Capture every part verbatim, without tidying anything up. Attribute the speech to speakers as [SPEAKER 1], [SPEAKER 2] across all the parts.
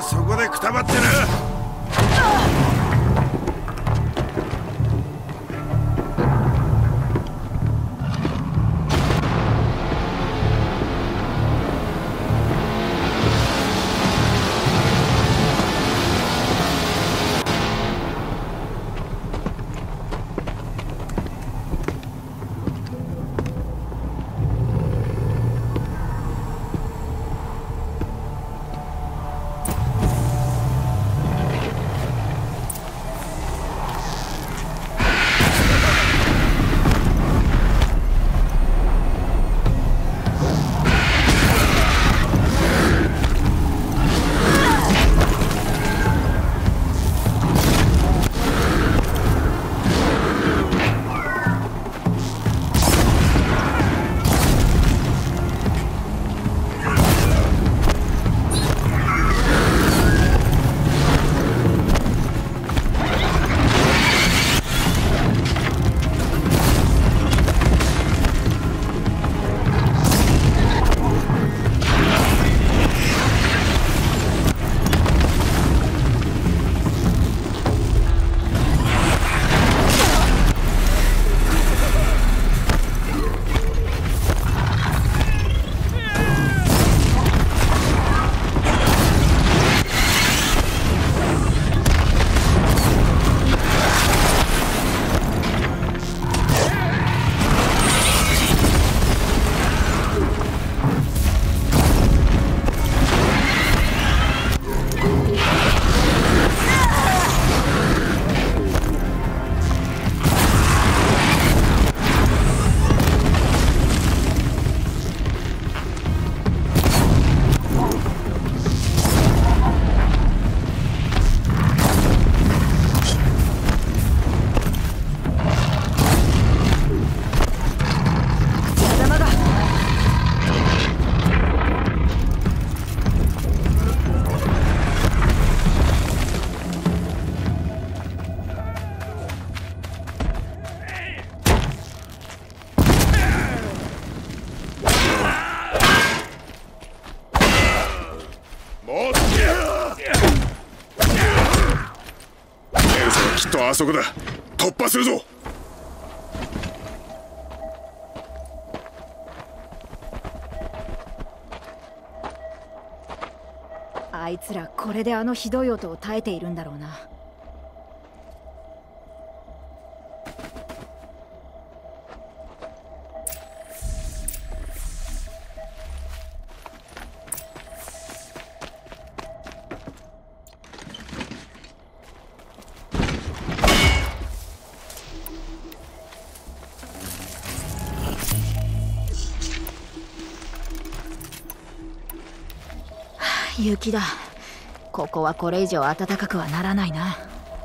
[SPEAKER 1] そこでくたばってな。きっとあそこだ。突破するぞ。
[SPEAKER 2] あいつらこれであのひどい音を耐えているんだろうな。雪だ。ここはこれ以上暖かくはならないな。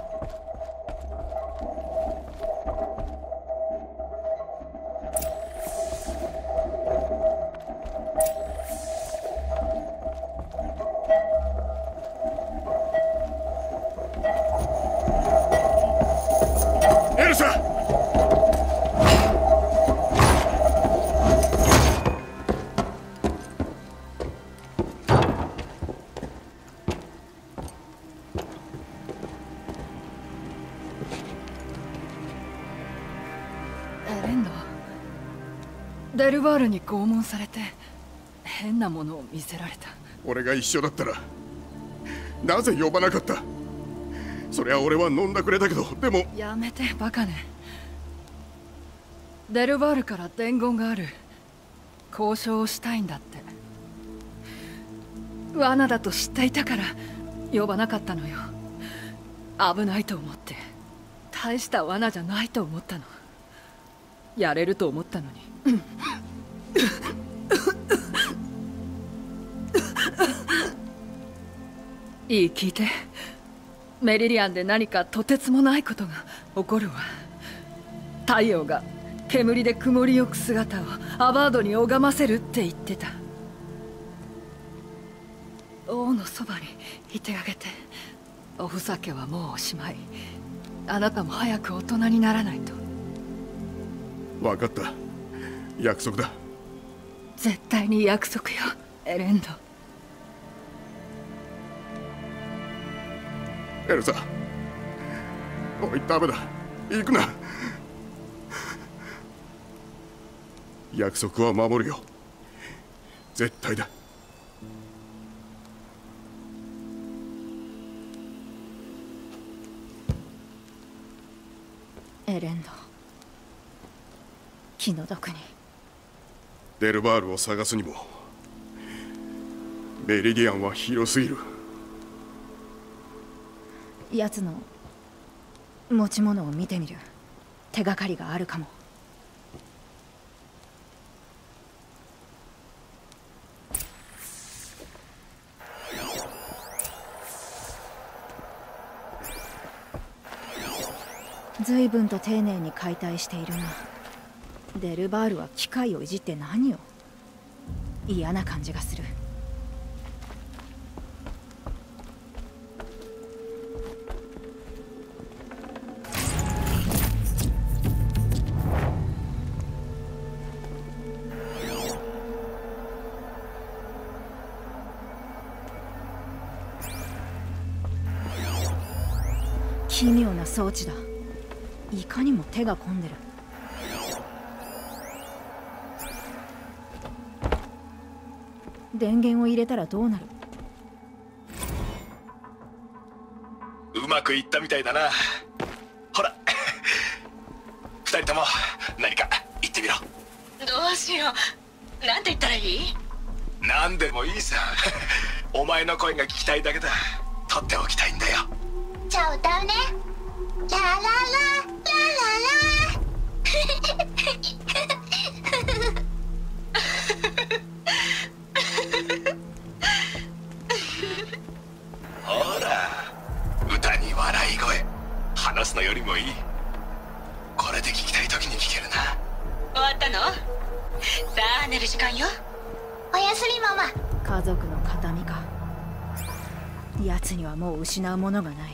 [SPEAKER 1] エルサ！
[SPEAKER 3] デルバールに拷問されて変なものを見せられた。
[SPEAKER 1] 俺が一緒だったらなぜ呼ばなかった？そりゃ俺は飲んだくれだけど、でも。
[SPEAKER 3] やめてバカね。デルバールから伝言がある。交渉をしたいんだって。罠だと知っていたから呼ばなかったのよ。危ないと思って。大した罠じゃないと思ったの。やれると思ったのに。いい、聞いて。メリリアンで何かとてつもないことが起こるわ。太陽が煙で曇りゆく姿をアバードに拝ませるって言ってた。王のそばにいてあげて。おふざけはもうおしまい。あなたも早く大人にならないと。
[SPEAKER 1] 分かった。約束だ。
[SPEAKER 3] 絶対に約束よ、エレンド。
[SPEAKER 1] エルサ。おい、ダメだ、行くな。約束は守るよ、絶対だ。
[SPEAKER 2] エレンド、気の毒に。
[SPEAKER 1] デルバールを探すにもメリディアンは広すぎる。
[SPEAKER 2] 奴の持ち物を見てみる。手がかりがあるかも。随分と丁寧に解体しているな。デルバールは機械をいじって何を。嫌な感じがする。奇妙な装置だ。いかにも手が込んでる。電源を入れたらどうなる？
[SPEAKER 4] うまくいったみたいだな。ほら二人とも何か言ってみろ。
[SPEAKER 5] どうしよう。なんて言ったらいい？
[SPEAKER 4] 何でもいいさお前の声が聞きたいだけだ。取っておきたいんだよ。
[SPEAKER 5] じゃあ歌うね。ラララララララ
[SPEAKER 4] ほら、歌に笑い声、話すのよりもいい。これで聞きたい時に聞けるな。
[SPEAKER 5] 終わったの？さあ寝る時間よ。おやすみママ。
[SPEAKER 2] 家族の形見か。奴にはもう失うものがない。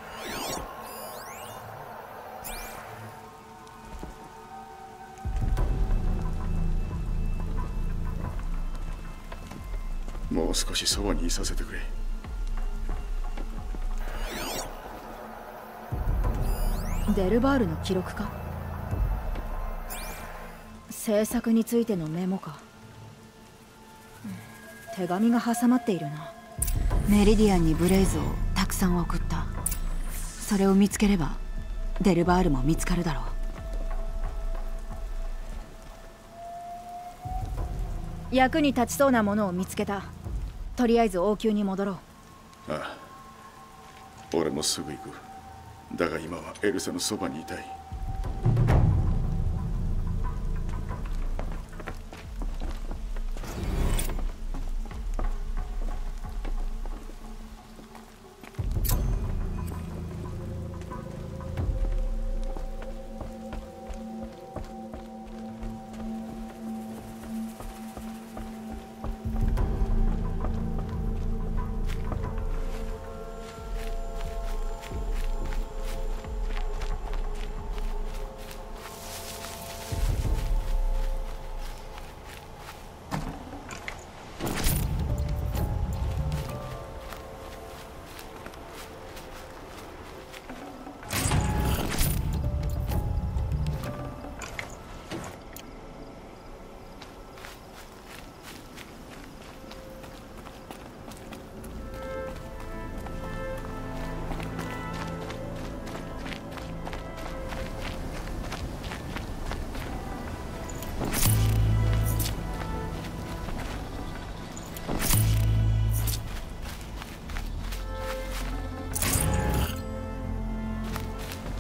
[SPEAKER 1] もう少しそばにいさせてくれ。
[SPEAKER 2] デルバールの記録か？制作についてのメモか。手紙が挟まっているな。メリディアンにブレイズをたくさん送った。それを見つければデルバールも見つかるだろう。役に立ちそうなものを見つけた。とりあえず王宮に戻ろう。
[SPEAKER 1] ああ、俺もすぐ行く。だが今はエルサのそばにいたい。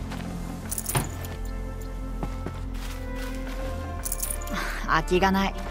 [SPEAKER 2] 空きがない。